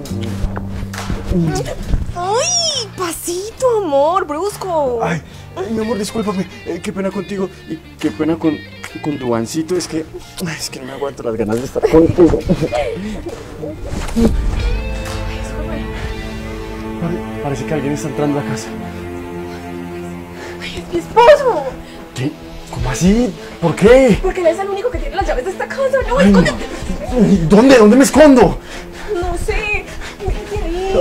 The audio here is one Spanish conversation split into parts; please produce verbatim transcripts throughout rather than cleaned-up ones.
¡Ay! Pasito, amor, brusco. Ay, ay, mi amor, discúlpame. Eh, qué pena contigo y qué pena con, con tu Vancito. Es que, ay, es que no me aguanto las ganas de estar contigo. Pare, parece que alguien está entrando a la casa. Ay, es mi esposo. ¿Qué? ¿Cómo así? ¿Por qué? Porque él es el único que tiene las llaves de esta casa. No, Ay, escóndete. no. ¿Dónde? ¿Dónde me escondo? No sé. Métete ahí.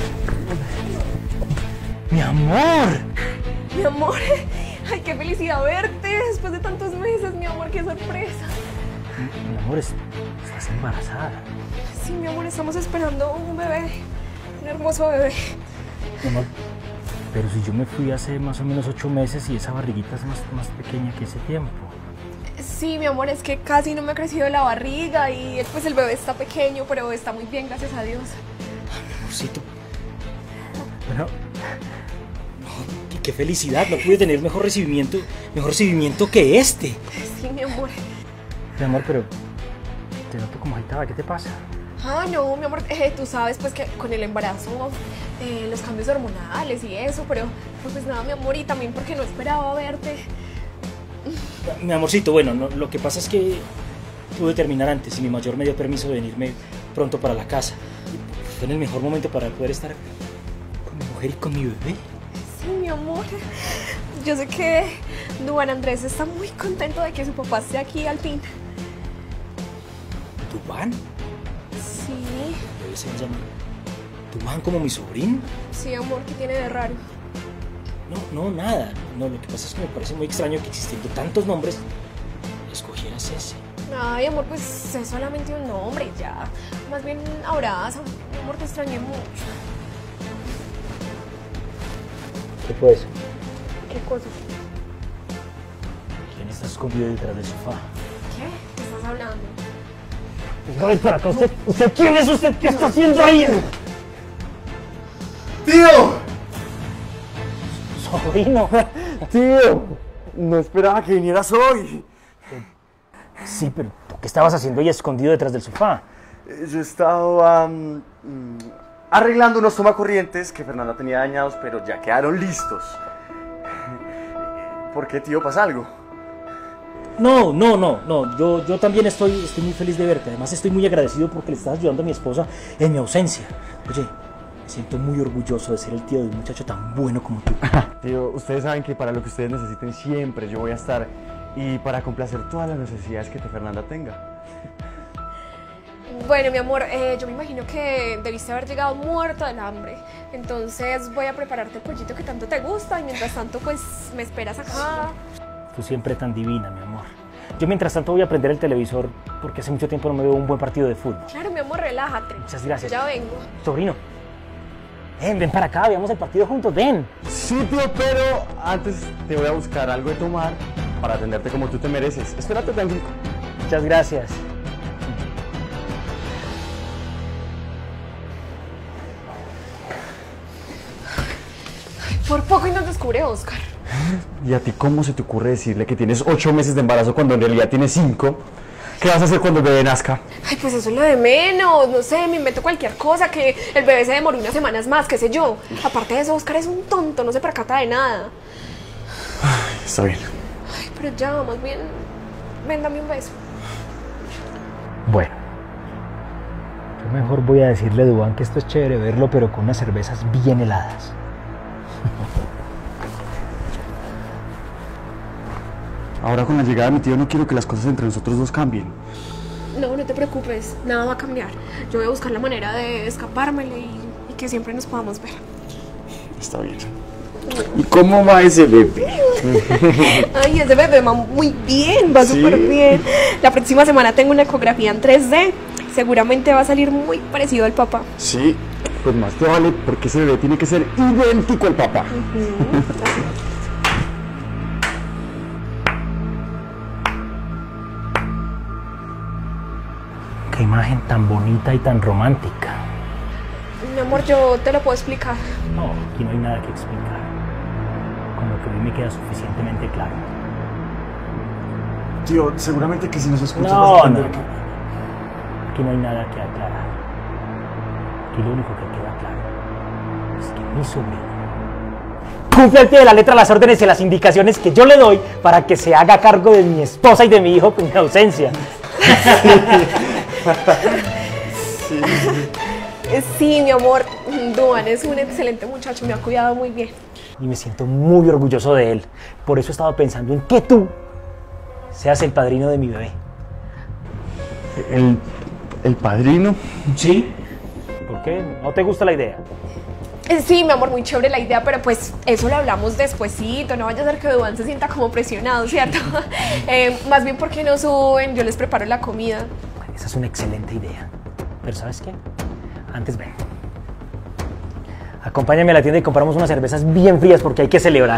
¡Mi amor! Mi amor. Ay, qué felicidad verte después de tantos meses, mi amor, qué sorpresa. Mi amor, es- estás embarazada. Sí, mi amor, estamos esperando un bebé. Un hermoso bebé. Mi amor, pero si yo me fui hace más o menos ocho meses y esa barriguita es más, más pequeña que ese tiempo. Sí, mi amor, es que casi no me ha crecido la barriga y pues el bebé está pequeño, pero está muy bien, gracias a Dios. Amorcito. Bueno, no, qué felicidad, no pude tener mejor recibimiento, mejor recibimiento que este. Sí, mi amor. Mi amor, pero te noto como agitada, ¿qué te pasa? Ah, no, mi amor, eh, tú sabes pues que con el embarazo, eh, los cambios hormonales y eso, pero pues nada, mi amor, y también porque no esperaba verte. Mi amorcito, bueno, no, lo que pasa es que pude terminar antes y mi mayor me dio permiso de venirme pronto para la casa. Y fue en el mejor momento para poder estar con mi mujer y con mi bebé. Sí, mi amor. Yo sé que Juan Andrés está muy contento de que su papá esté aquí al fin. ¿Dubán? Sí, Debe ser llamar. ¿Dubán como mi sobrino? sí, amor, ¿qué tiene de raro? No, no, nada. No, lo que pasa es que me parece muy extraño que existiendo tantos nombres, escogieras ese. Ay, amor, pues es solamente un nombre y ya. Más bien abraza. Mi amor, te extrañé mucho. ¿Qué fue eso? ¿Qué cosa? ¿Quién está escondido detrás del sofá? ¿Qué? ¿Qué estás hablando? A ver, para acá, ¿usted, ¿usted quién es usted? ¿Qué está haciendo ahí? ¡Tío! Sobrino. ¡Tío! No esperaba que vinieras hoy. Sí, pero ¿qué estabas haciendo ahí escondido detrás del sofá? Eh, Yo estaba um, mm, arreglando unos tomacorrientes que Fernanda tenía dañados, pero ya quedaron listos. ¿Por qué, tío? ¿Pasa algo? No, no, no, no. Yo, yo también estoy, estoy muy feliz de verte. Además estoy muy agradecido porque le estás ayudando a mi esposa en mi ausencia. Oye, me siento muy orgulloso de ser el tío de un muchacho tan bueno como tú. Tío, ustedes saben que para lo que ustedes necesiten siempre yo voy a estar. Y para complacer todas las necesidades que Fernanda tenga. Bueno, mi amor, eh, yo me imagino que debiste haber llegado muerto del hambre. Entonces voy a prepararte el pollito que tanto te gusta y mientras tanto pues me esperas acá. Tú siempre tan divina, mi amor. Yo mientras tanto voy a prender el televisor porque hace mucho tiempo no me veo un buen partido de fútbol. Claro, mi amor, relájate. Muchas gracias. Ya vengo. Sobrino, ven, ven para acá, veamos el partido juntos, ven. Sí, tío, pero antes te voy a buscar algo de tomar para atenderte como tú te mereces. Espérate tranquilo. Muchas gracias. Por poco y nos descubre Oscar. ¿Y a ti cómo se te ocurre decirle que tienes ocho meses de embarazo cuando en realidad tienes cinco? ¿Qué vas a hacer cuando el bebé nazca? Ay, pues eso es lo de menos. No sé, me invento cualquier cosa, que el bebé se demoró unas semanas más, qué sé yo. Aparte de eso, Oscar es un tonto, no se percata de nada. Ay, está bien. Ay, pero ya, más bien, ven, dame un beso. Bueno, yo mejor voy a decirle a Dubán que esto es chévere verlo, pero con unas cervezas bien heladas. Ahora con la llegada de mi tío no quiero que las cosas entre nosotros dos cambien. No, no te preocupes, nada va a cambiar. Yo voy a buscar la manera de escapármele y, y que siempre nos podamos ver. Está bien. ¿Y cómo va ese bebé? Ay, ese bebé va muy bien, va ¿Sí? súper bien. La próxima semana tengo una ecografía en tres D. Seguramente va a salir muy parecido al papá. Sí, pues más te vale porque ese bebé tiene que ser idéntico al papá. Qué imagen tan bonita y tan romántica. Mi amor, yo te lo puedo explicar. No, aquí no hay nada que explicar. Con lo que hoy me queda suficientemente claro. Tío, seguramente que si nos escuchas No, vas a no, entender no. que- Aquí no hay nada que aclarar. Aquí lo único que queda claro es que mi sobrino cumple al pie de la letra las órdenes y las indicaciones que yo le doy para que se haga cargo de mi esposa y de mi hijo con mi ausencia. Sí. Sí, mi amor, Duan es un excelente muchacho, me ha cuidado muy bien. Y me siento muy orgulloso de él. Por eso he estado pensando en que tú seas el padrino de mi bebé. ¿El, el padrino? ¿Sí? ¿Por qué? ¿No te gusta la idea? Eh, Sí, mi amor, muy chévere la idea, pero pues eso lo hablamos despuesito, no vaya a ser que Duan se sienta como presionado, ¿cierto? Eh, más bien porque no suben, yo les preparo la comida. Esa es una excelente idea. Pero ¿sabes qué? Antes ven. Acompáñame a la tienda y compramos unas cervezas bien frías porque hay que celebrar.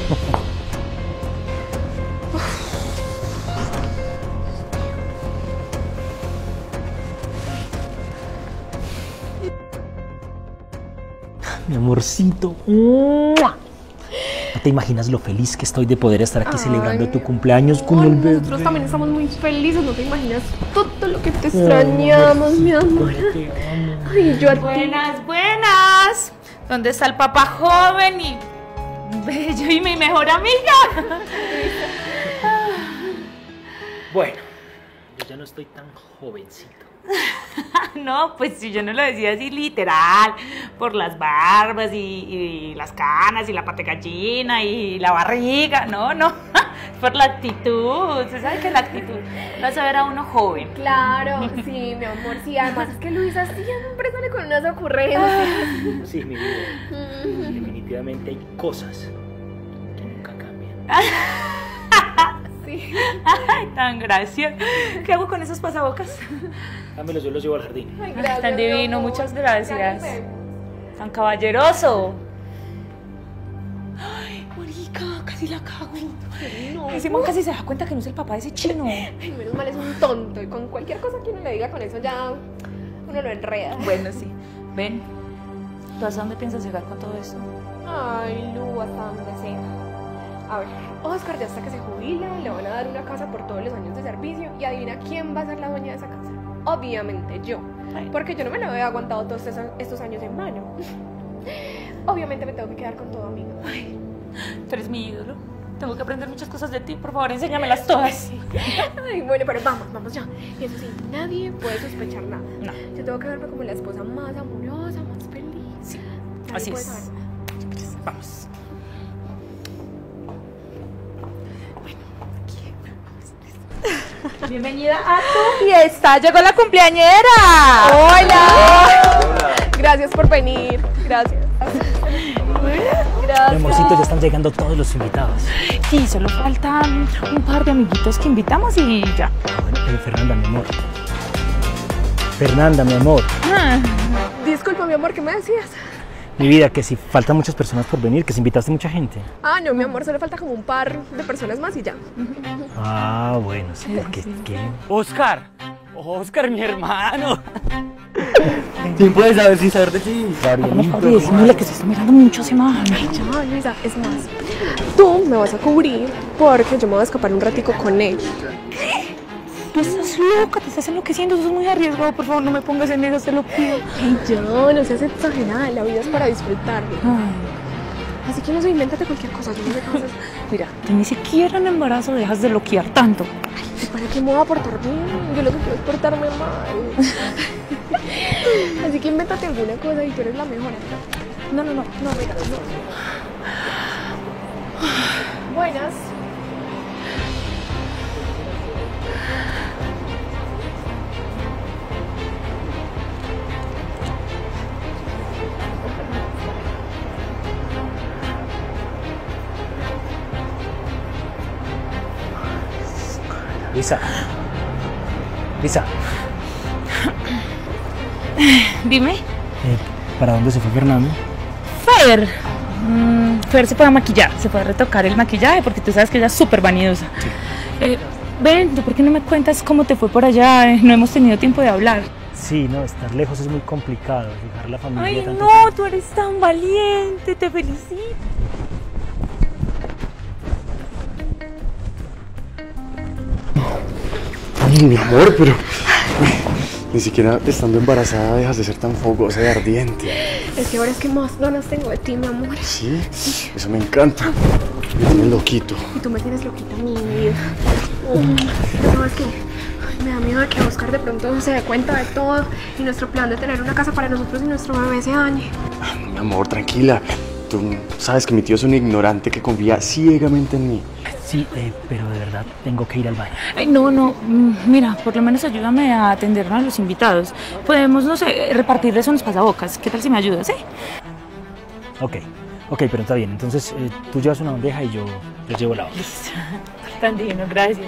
Mi amorcito. ¡Mua! No te imaginas lo feliz que estoy de poder estar aquí Ay, celebrando tu cumpleaños con Ay, el bebé. nosotros también estamos muy felices, no te imaginas todo lo que te extrañamos, mi amor. Ay, yo a ti. Buenas, buenas. ¿Dónde está el papá joven y bello y mi mejor amiga? Bueno, yo ya no estoy tan jovencito. No, pues si yo no lo decía así literal, por las barbas y, y las canas y la pata de gallina y la barriga, no, no, por la actitud, usted sabe que la actitud lo hace ver a uno joven. Claro, sí, mi amor, sí, además es que Luisa siempre sale con unas ocurrencias. Sí, mi vida. Definitivamente hay cosas que nunca cambian. Sí. Ay, tan gracioso. ¿Qué hago con esos pasabocas? Dámelos, yo los llevo al jardín. Ay, gracias, Tan mi divino, amor. muchas Ya gracias. nos vemos. Tan caballeroso. Ay, marica, casi la cago. No. Y Simón casi se da cuenta que no es el papá de ese chino. Ay, menos mal es un tonto y con cualquier cosa que uno le diga con eso ya uno lo enreda. Bueno, sí. Ven, ¿tú hasta dónde piensas llegar con todo esto? Ay, Lu, hasta donde sea. A ver, Oscar ya hasta que se jubila, le van a dar una casa por todos los años de servicio y adivina quién va a ser la dueña de esa casa. Obviamente yo, Ay. porque yo no me lo había aguantado todos estos, estos años en mano. Obviamente me tengo que quedar con todo, amigo. Ay, Tú eres mi ídolo. Tengo que aprender muchas cosas de ti. Por favor, enséñamelas todas. ay, bueno, pero vamos, vamos ya. Y eso sí, nadie puede sospechar nada. No. Yo tengo que verme como la esposa más amorosa, más feliz. Sí, Nadie así puede es. saber nada. Vamos. Bienvenida a tu fiesta. Llegó la cumpleañera. ¡Hola! Gracias por venir. Gracias. Gracias. Mi amorcito, ya están llegando todos los invitados. Sí, solo faltan un par de amiguitos que invitamos y ya. Ah, bueno, pero Fernanda, mi amor. Fernanda, mi amor. Ah, Disculpa, mi amor, ¿qué me decías? Mi vida, que si faltan muchas personas por venir, que si invitaste mucha gente. Ah, no, mi amor, solo falta como un par de personas más y ya. Ah, bueno, sí, porque ¿qué? Oscar, Oscar, mi hermano. ¿Quién puede saber sin saber de ti? Decímosle que se está mirando mucho ese man. Ay, ya, Luisa, es más. Tú me vas a cubrir porque yo me voy a escapar un ratico con él. Tú estás loca, te estás enloqueciendo, eso es muy arriesgado. Por favor, no me pongas en eso, te lo pido. Ay, ya, no seas exagerada, la vida es para disfrutarla. Ay, Así que no sé, invéntate cualquier cosa, yo no sé qué haces. mira, tú ni siquiera en embarazo dejas de loquear tanto. ¿Y para qué me voy a portar bien? Yo lo que quiero es portarme mal. Así que invéntate alguna cosa y tú eres la mejor. No, no, no. No, mira, no. Buenas. Lisa. Lisa, Dime. eh, ¿para dónde se fue Fernando? Fer. Mm, Fer se puede maquillar, se puede retocar el maquillaje porque tú sabes que ella es súper vanidosa. Eh, ven, ¿tú por qué no me cuentas cómo te fue por allá? Eh, No hemos tenido tiempo de hablar. Sí, no, estar lejos es muy complicado, dejar la familia Ay, tanto no, tiempo. tú eres tan valiente, te felicito. Ay, mi amor, pero... Ni siquiera estando embarazada dejas de ser tan fogosa y ardiente. Es que ahora es que más ganas tengo de ti, mi amor. ¿Sí? Eso me encanta. Me tienes loquito. Y tú me tienes loquita, mi vida. ¿Sabes qué? Ay, me da miedo de que Oscar de pronto se dé cuenta de todo y nuestro plan de tener una casa para nosotros y nuestro bebé se dañe. Mi amor, tranquila. Tú sabes que mi tío es un ignorante que confía ciegamente en mí. Sí, eh, pero de verdad tengo que ir al baño. Ay, no, no, mm, mira, por lo menos ayúdame a atender a los invitados. Podemos, no sé, repartirles unos pasabocas. ¿Qué tal si me ayudas, eh? Ok, ok, pero está bien. Entonces eh, tú llevas una bandeja y yo les llevo la otra. Listo. Tan divino, gracias.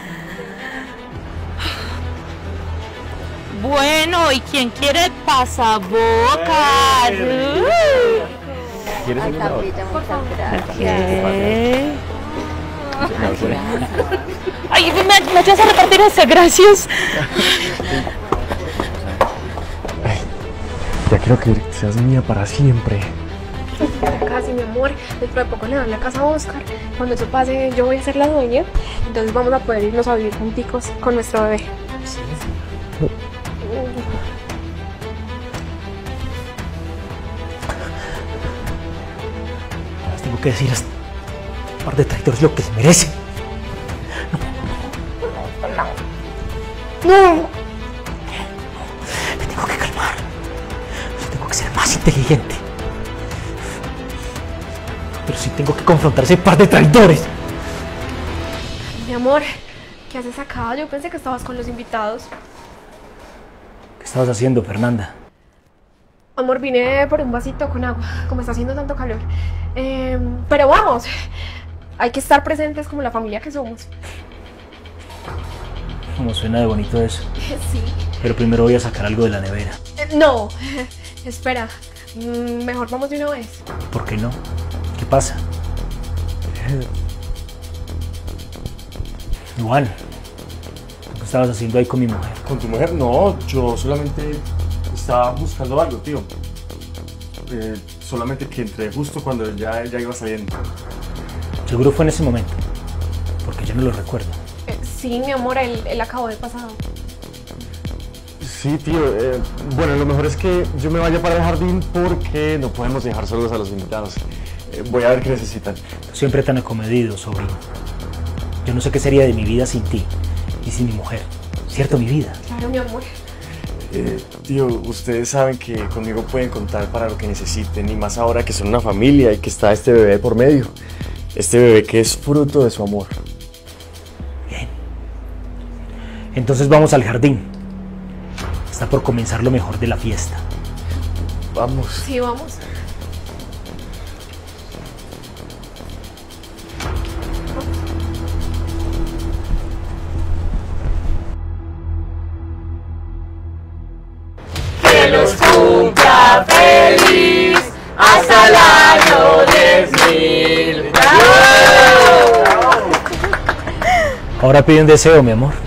Bueno, ¿y quién quiere pasabocas? Uh. ¿Quieres Ay, una otra? papita, muchas gracias. ¿Qué? Ay, me, me ayudas a repartir eso, gracias. Ay, ya quiero que seas mía para siempre. Ya casi, mi amor. Dentro de poco le dan la casa a Oscar. Cuando eso pase, yo voy a ser la dueña. Entonces vamos a poder irnos a vivir junticos con nuestro bebé. Les tengo que decir a este par de traidores lo que se merecen. ¡No! Me tengo que calmar. Yo tengo que ser más inteligente. Pero sí tengo que confrontar a ese par de traidores. Mi amor, ¿qué haces acá? Yo pensé que estabas con los invitados. ¿Qué estabas haciendo, Fernanda? Amor, vine por un vasito con agua, como está haciendo tanto calor. Eh, pero vamos, hay que estar presentes como la familia que somos. Como suena de bonito eso. Sí. Pero primero voy a sacar algo de la nevera. Eh, no, espera, mm, mejor vamos de una vez. ¿Por qué no? ¿Qué pasa? Juan, ¿qué estabas haciendo ahí con mi mujer? ¿Con tu mujer? No, yo solamente estaba buscando algo, tío. Eh, solamente que entré justo cuando ya, ya iba saliendo. Seguro fue en ese momento, porque yo no lo recuerdo. Eh, sí, mi amor, él, él acabó de pasar. Sí, tío. Eh, bueno, lo mejor es que yo me vaya para el jardín porque no podemos dejar solos a los invitados. Eh, voy a ver qué necesitan. Siempre tan acomedido, sobrino. Yo no sé qué sería de mi vida sin ti y sin mi mujer. ¿Cierto, mi vida? Claro, mi amor. Eh, tío, ustedes saben que conmigo pueden contar para lo que necesiten, y más ahora que son una familia y que está este bebé por medio. Este bebé que es fruto de su amor. Bien. Entonces vamos al jardín. Está por comenzar lo mejor de la fiesta. Vamos. Sí, vamos. Que los cumpla feliz hasta el año diez mil. Ahora pide un deseo, mi amor.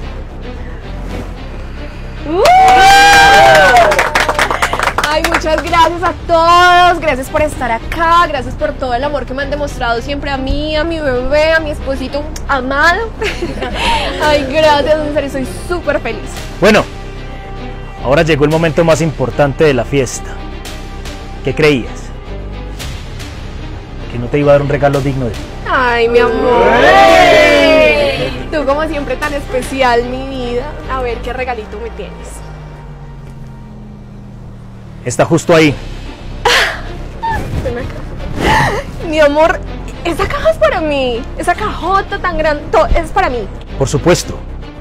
Ay, muchas gracias a todos, gracias por estar acá, gracias por todo el amor que me han demostrado siempre a mí, a mi bebé, a mi esposito amado. Ay, gracias, en serio, soy súper feliz. Bueno, ahora llegó el momento más importante de la fiesta. ¿Qué creías? ¿Que no te iba a dar un regalo digno de ti? Ay, mi amor. Tú como siempre tan especial, mi vida. A ver, ¿qué regalito me tienes? Está justo ahí. Ven acá. Mi amor, esa caja es para mí. Esa cajota tan grande es para mí. Por supuesto.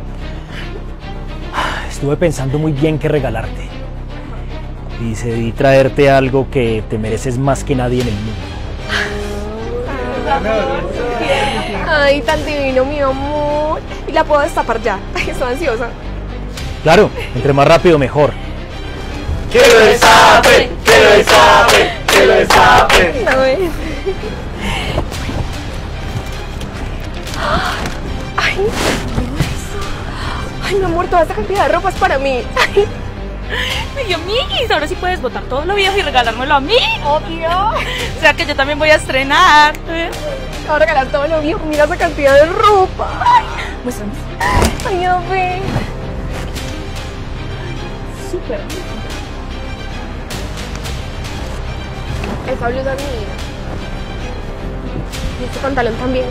Estuve pensando muy bien qué regalarte. Y decidí traerte algo que te mereces más que nadie en el mundo. Ay, tan divino, mi amor. Y la puedo destapar ya. Ay, estoy ansiosa. Claro, entre más rápido mejor. Que lo destape, que lo destape, que lo destape. A ver. Ay, mira eso. Ay, mi amor, toda esta cantidad de ropa es para mí. Ay, Ay, amiguis, ahora sí puedes botar todo lo viejo y regalármelo a mí. obvio. O sea que yo también voy a estrenar. ¿Eh? Te voy a regalar todo lo viejo. Mira esa cantidad de ropa. Ay, Muéstrame. ay, a ver. súper linda. Esa blusa es mía. Y este pantalón también.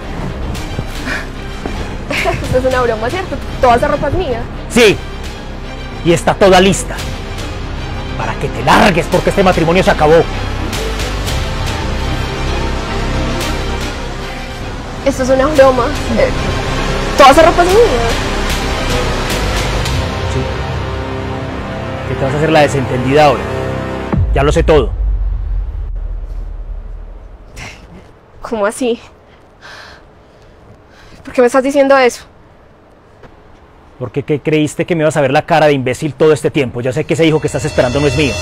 Esto es una broma, ¿cierto? Toda esa ropa es mía. Sí, y está toda lista para que te largues porque este matrimonio se acabó. Esto es una broma. Eh, toda esa ropa es mía. Sí. ¿Qué te vas a hacer la desentendida ahora? Ya lo sé todo. ¿Cómo así? ¿Por qué me estás diciendo eso? ¿Por qué, qué creíste que me ibas a ver la cara de imbécil todo este tiempo? Ya sé que ese hijo que estás esperando no es mío.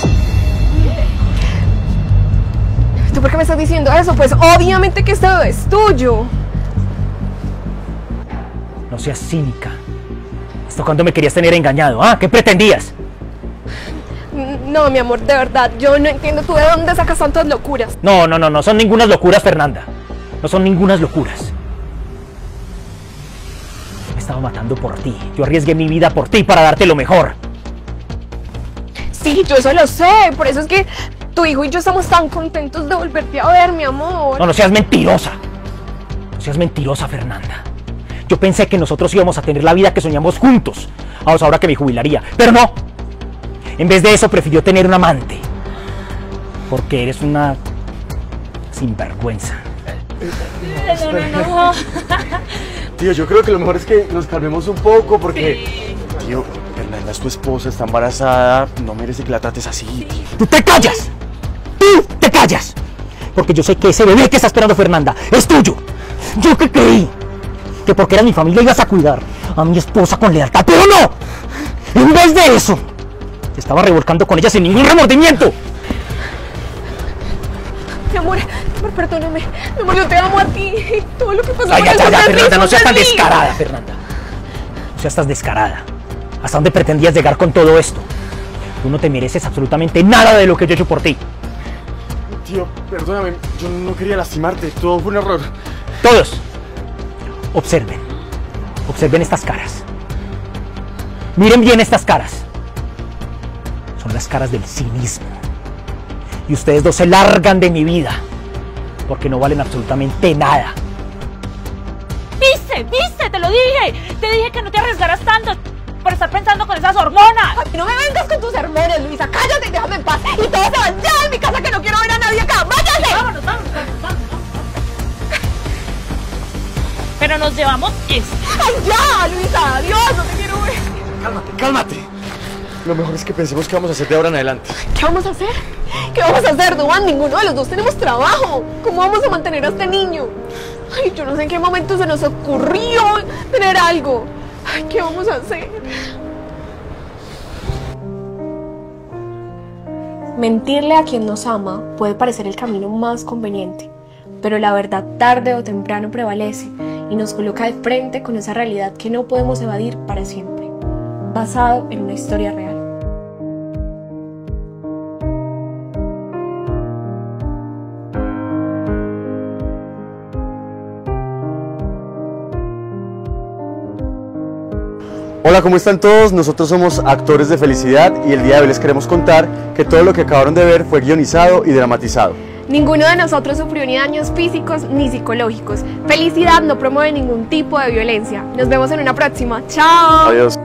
¿Tú por qué me estás diciendo eso? Pues obviamente que este bebé es tuyo. No seas cínica. ¿Hasta cuándo me querías tener engañado? ¿Ah? ¿Qué pretendías? No, mi amor, de verdad, yo no entiendo tú de dónde sacas tantas locuras. No, no, no, no son ningunas locuras, Fernanda. No son ningunas locuras. Me estaba matando por ti. Yo arriesgué mi vida por ti para darte lo mejor. Sí, yo eso lo sé. Por eso es que tu hijo y yo estamos tan contentos de volverte a ver, mi amor. No, no seas mentirosa. No seas mentirosa, Fernanda. Yo pensé que nosotros íbamos a tener la vida que soñamos juntos. Vamos, ahora que me jubilaría. Pero no. En vez de eso prefirió tener un amante. Porque eres una sinvergüenza. No, no, no. Tío, yo creo que lo mejor es que nos calmemos un poco porque... Sí. Tío, Fernanda es tu esposa, está embarazada, no merece que la trates así, tío. ¡Tú te callas! ¡Tú te callas! Porque yo sé que ese bebé que está esperando Fernanda es tuyo. Yo que creí que porque era mi familia ibas a cuidar a mi esposa con lealtad, pero no. En vez de eso, te estaba revolcando con ella sin ningún remordimiento. Mi amor, mi amor, perdóname. Mi amor, yo te amo a ti. Todo lo que pasó. Ay, ya, ya, ya, Fernanda, no seas tan descarada, Fernanda. No seas tan descarada. ¿Hasta dónde pretendías llegar con todo esto? Tú no te mereces absolutamente nada de lo que yo he hecho por ti. Tío, perdóname, yo no quería lastimarte, todo fue un error. Todos, observen. Observen estas caras. Miren bien estas caras. Son las caras del cinismo. Y ustedes dos se largan de mi vida porque no valen absolutamente nada. ¿Viste? ¿Viste? Te lo dije. Te dije que no te arriesgaras tanto por estar pensando con esas hormonas. Ay, no me vengas con tus hormonas, Luisa. Cállate y déjame en paz. Y todos se van ya de mi casa, que no quiero ver a nadie acá. ¡Váyanse! Vámonos, vámonos, vámonos, vámonos. Pero nos llevamos esto. ¡Ay, ya, Luisa! ¡Adiós! No te quiero ver. Cálmate, cálmate. Lo mejor es que pensemos qué vamos a hacer de ahora en adelante. ¿Qué vamos a hacer? ¿Qué vamos a hacer, Duan? Ninguno de los dos tenemos trabajo. ¿Cómo vamos a mantener a este niño? Ay, yo no sé en qué momento se nos ocurrió tener algo. Ay, ¿qué vamos a hacer? Mentirle a quien nos ama puede parecer el camino más conveniente, pero la verdad tarde o temprano prevalece y nos coloca de frente con esa realidad que no podemos evadir para siempre, basado en una historia real. Hola, ¿cómo están todos? Nosotros somos Actores de Felicidad y el día de hoy les queremos contar que todo lo que acabaron de ver fue guionizado y dramatizado. Ninguno de nosotros sufrió ni daños físicos ni psicológicos. Felicidad no promueve ningún tipo de violencia. Nos vemos en una próxima. ¡Chao! Adiós.